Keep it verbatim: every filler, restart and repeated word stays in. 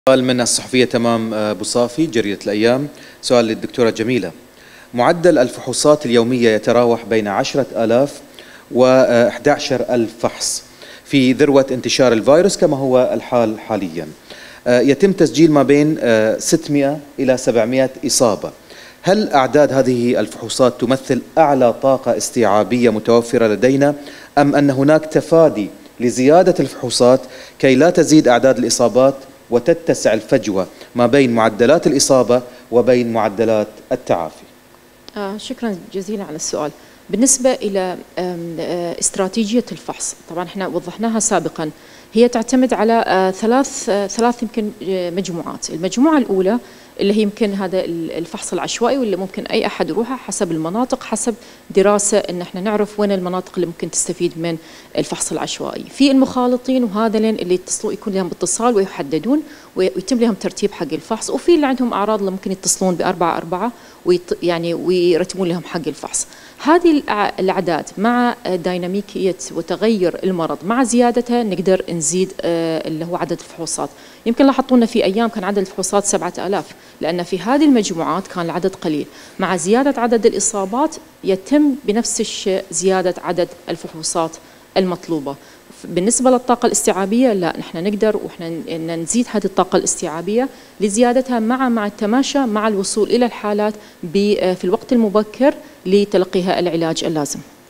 سؤال من الصحفية تمام أبو صافي جريدة الأيام. سؤال للدكتورة جميلة. معدل الفحوصات اليومية يتراوح بين عشرة آلاف وأحد عشر ألف فحص في ذروة انتشار الفيروس كما هو الحال حاليا. يتم تسجيل ما بين ستمئة إلى سبعمئة إصابة. هل أعداد هذه الفحوصات تمثل أعلى طاقة استيعابية متوفرة لدينا أم أن هناك تفادي لزيادة الفحوصات كي لا تزيد أعداد الإصابات وتتسع الفجوة ما بين معدلات الإصابة وبين معدلات التعافي؟ آه شكرا جزيلا على السؤال. بالنسبة إلى استراتيجية الفحص، طبعا احنا وضحناها سابقا، هي تعتمد على آه ثلاث آه ثلاث يمكن مجموعات. المجموعة الأولى اللي هي يمكن هذا الفحص العشوائي، واللي ممكن أي أحد يروحها حسب المناطق، حسب دراسة إن احنا نعرف وين المناطق اللي ممكن تستفيد من الفحص العشوائي. في المخالطين وهذا اللي يتصلوا يكون لهم اتصال ويحددون ويتم لهم ترتيب حق الفحص، وفي اللي عندهم أعراض اللي ممكن يتصلون بأربعة أربعة ويط يعني ويرتبون لهم حق الفحص. هذه الأعداد مع ديناميكية وتغير المرض مع زيادتها نقدر نزيد اللي هو عدد الفحوصات. يمكن لاحظونا في أيام كان عدد الفحوصات سبعة آلاف، لأن في هذه المجموعات كان العدد قليل. مع زيادة عدد الإصابات يتم بنفس الشيء زيادة عدد الفحوصات المطلوبة. بالنسبة للطاقة الاستيعابية لا، نحن نقدر وإحنا نزيد هذه الطاقة الاستيعابية لزيادتها مع مع التماشى مع الوصول إلى الحالات في الوقت المبكر لتلقيها العلاج اللازم.